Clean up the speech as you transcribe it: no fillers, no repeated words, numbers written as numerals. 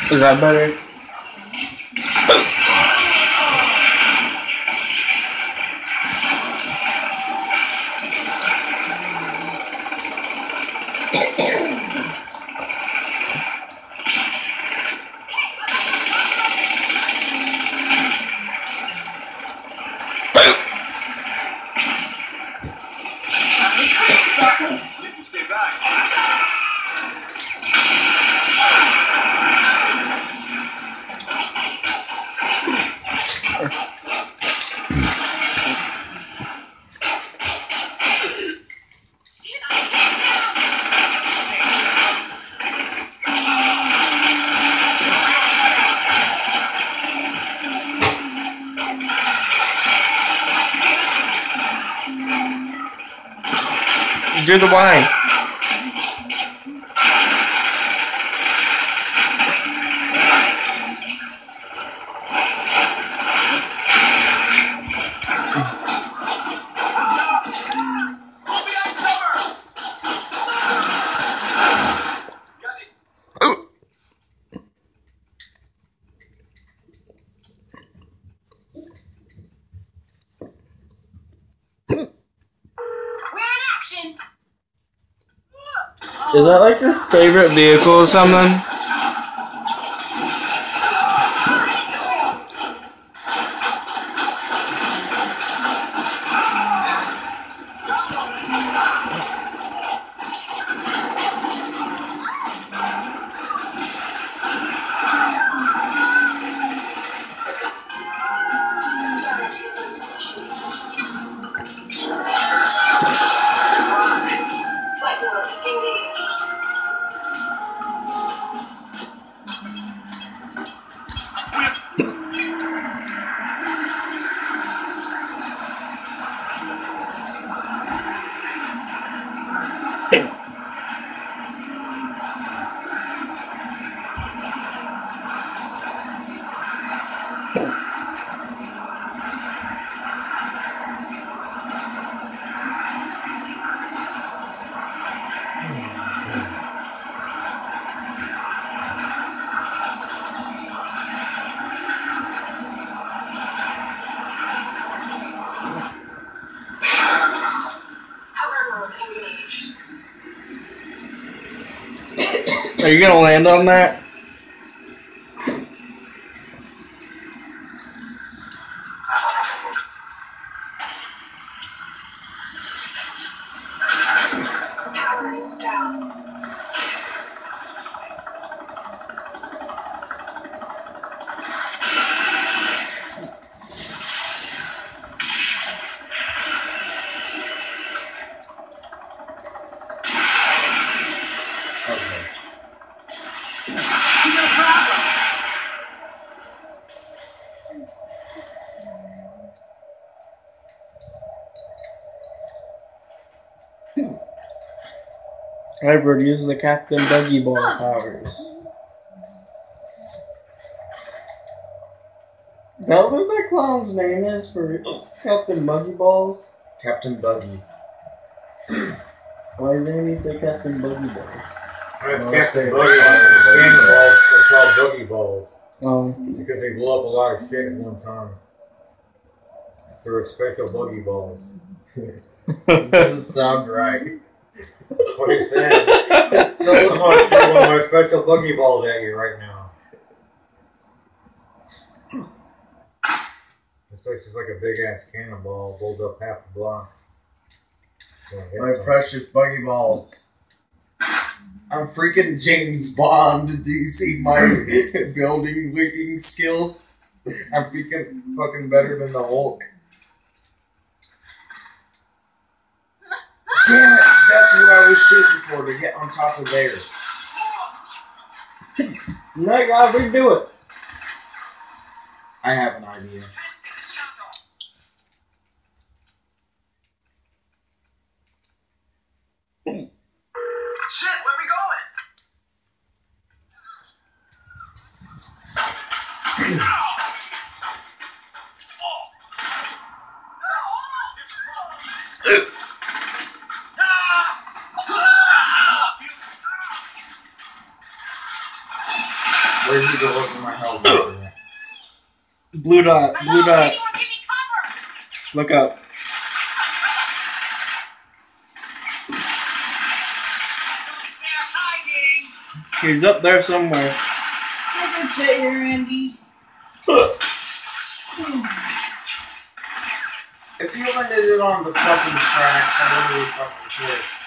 Is that better? Do the wine. Is that like your favorite vehicle or something? Are you gonna land on that? Edward uses the Captain Buggy Ball powers. Is that what that clown's name is for Captain Buggy Balls? Captain Buggy. Why didn't he say Captain Buggy Balls? Captain Buggy Balls are called Buggy Balls. Oh. Because they blow up a lot of shit at one time. They're special Buggy Balls. Doesn't sound right. That's what he said. I'm going to shoot one of my special Buggy Balls at you right now. It's just like a big ass cannonball, blows up half the block. My precious Buggy Balls. I'm freaking James Bond. Do you see my building leaping skills? I'm freaking fucking better than the Hulk. Damn it! That's what I was shooting for, to get on top of there. Now you gotta redo it. I have an idea. Shit, where we going? Where Where did he go look for my health? Blue dot. Blue dot. Anyone give me cover! Look up. They're hiding! He's up there somewhere. I can sit here, Andy. If you landed it on the fucking tracks, I would be fucking pissed.